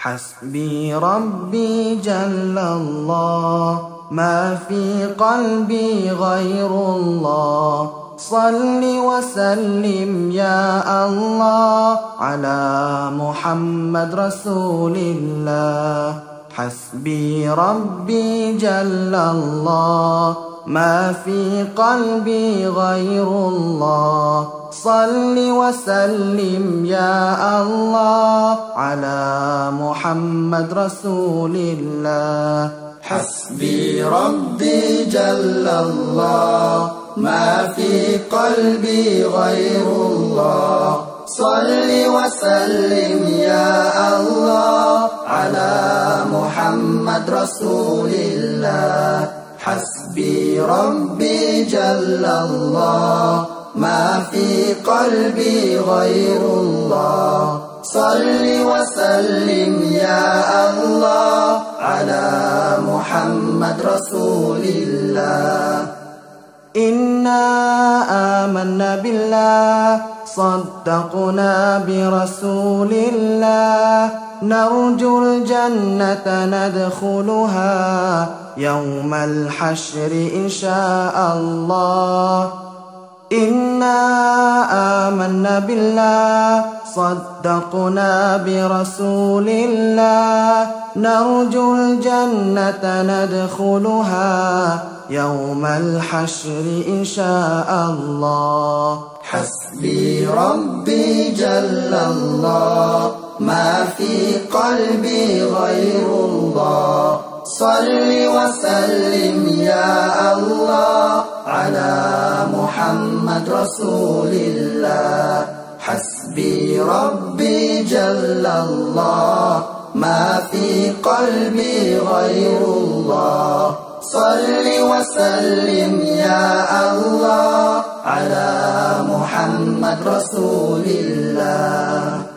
حسبي ربي جل الله، ما في قلبي غير الله. صل وسلم يا الله على محمد رسول الله. حسبي ربي جل الله، ما في قلبي غير الله. صل وسلم يا الله على محمد رسول الله. حسبي ربي جل الله، ما في قلبي غير الله. صل وسلم يا الله على محمد رسول الله. حسبي ربي جل الله، ما في قلبي غير الله. صل وسلم يا الله على محمد رسول الله. إنا آمنا بالله، صدقنا برسول الله. نرجو الجنة ندخلها يوم الحشر إن شاء الله. إنا آمنا بالله، صدقنا برسول الله. نرجو الجنة ندخلها يوم الحشر إن شاء الله. حسبي ربي جل الله، ما في قلبي غير الله. صل وسلم يا الله على محمد رسول الله. حسبي ربي جل الله، ما في قلبي غير الله. صل وسلم يا الله على محمد رسول الله.